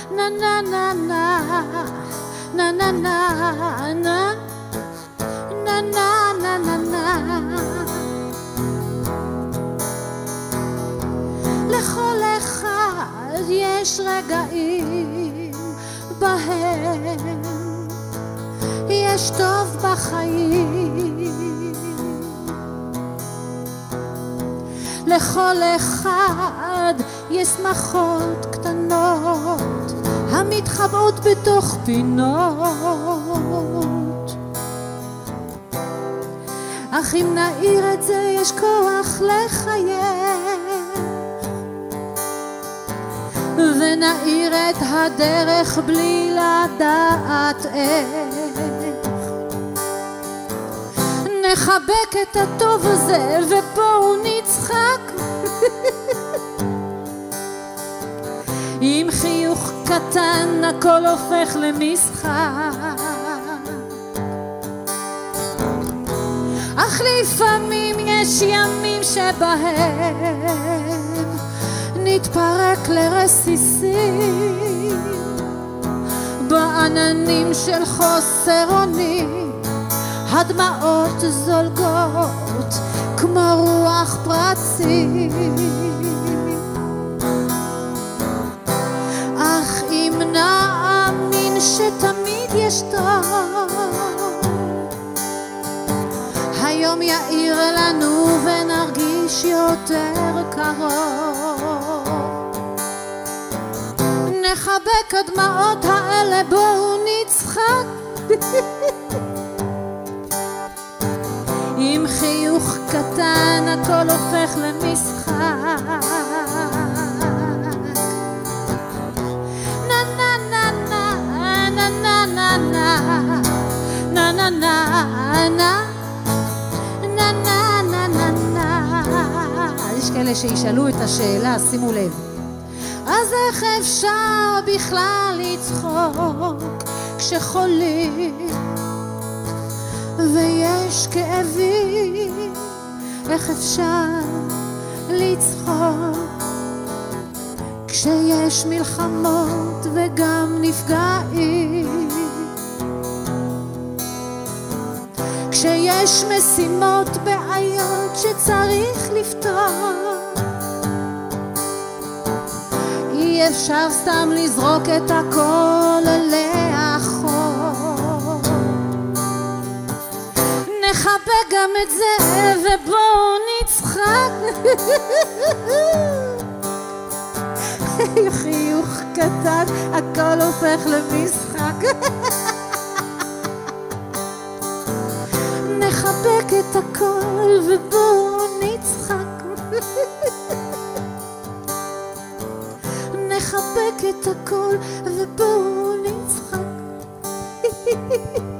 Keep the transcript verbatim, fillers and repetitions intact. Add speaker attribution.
Speaker 1: na na na na na na na na na na na na na. לכל אחד יש רגעים בהם יש טוב בחיים, לכל אחד יש שמחות קטנות המתחבאות בתוך פינות, אך אם נעיר את זה יש כוח לחייך ונעיר את הדרך בלי לדעת איך. נחבק את הטוב הזה ובואו נצחק עם חיוך קטן הכל הופך למשחק, אך לפעמים יש ימים שבהם נתפרק לרסיסים בעננים של חוסר אונים, הדמעות זולגות כמו רוח פרצים, אך אם נאמין שתמיד יש טוב היום יאיר לנו ונרגיש יותר קרוב. נחבק הדמעות האלה בואו נצחק עם חיוך קטן הכל הופך למשחק. נה נה נה נה נה נה נה נה נה נה נה. יש כאלה שישאלו את השאלה, שימו לב, אז איך אפשר בכלל לצחוק כשחולים ויש כאבים? איך אפשר לצחוק כשיש מלחמות וגם נפגעים, כשיש משימות בעיות שצריך לפתור? אי אפשר סתם לזרוק את הכל לאחור, נחבק גם את זה ובואו נצחק חיוך קטן הכל הופך למשחק נחבק את הכל ובואו נצחק נחבק את הכל ובואו נצחק